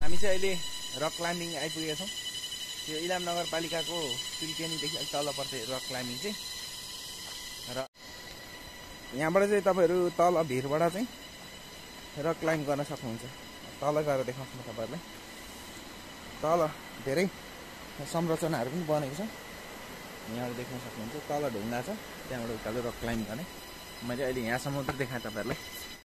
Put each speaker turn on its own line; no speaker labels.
हामी चाहिँ अहिले रक क्लाइम्बिङ आइपुगेका छौँ। त्यो इलाम नगरपालिकाको पिल्केनीदेखि अलिक तल पर्छ रक क्लाइम्बिङ चाहिँ। र यहाँबाट चाहिँ तपाईँहरू तल भिरबाट चाहिँ रक क्लाइम्ब गर्न सक्नुहुन्छ। तल गएर देखाउँछु म तपाईँहरूलाई। तल धेरै संरचनाहरू पनि बनेको छ, यहाँबाट देख्न सक्नुहुन्छ। तल ढुङ्गा छ, त्यहाँबाट उकालो रक क्लाइम्ब गर्ने। मैले अहिले यहाँसम्म देखाएँ तपाईँहरूलाई।